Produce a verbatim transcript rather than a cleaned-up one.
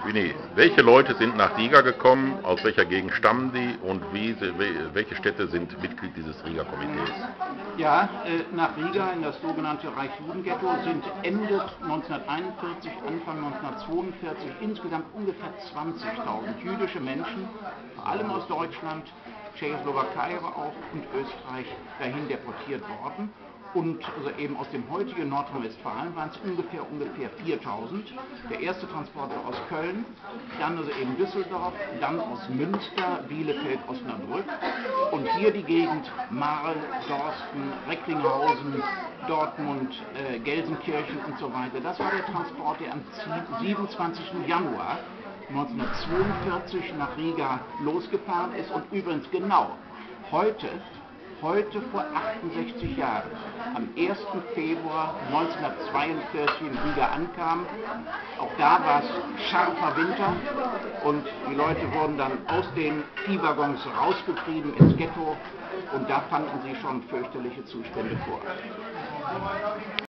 Winnie, welche Leute sind nach Riga gekommen, aus welcher Gegend stammen die und wie, welche Städte sind Mitglied dieses Riga-Komitees? Ja, äh, nach Riga in das sogenannte Reichsjudenghetto sind Ende neunzehnhunderteinundvierzig, Anfang neunzehnhundertzweiundvierzig insgesamt ungefähr zwanzigtausend jüdische Menschen, vor allem aus Deutschland, Tschechoslowakei aber auch und Österreich, dahin deportiert worden. Und also eben aus dem heutigen Nordrhein-Westfalen waren es ungefähr, ungefähr viertausend. Der erste Transport war aus Köln, dann also eben Düsseldorf, dann aus Münster, Bielefeld, Osnabrück und hier die Gegend Marl, Dorsten, Recklinghausen, Dortmund, äh, Gelsenkirchen und so weiter. Das war der Transport, der am siebenundzwanzigsten Januar neunzehnhundertzweiundvierzig nach Riga losgefahren ist und übrigens genau heute Heute vor achtundsechzig Jahren, am ersten Februar neunzehnhundertzweiundvierzig in Riga ankam. Auch da war es scharfer Winter und die Leute wurden dann aus den Viehwaggons rausgetrieben ins Ghetto und da fanden sie schon fürchterliche Zustände vor.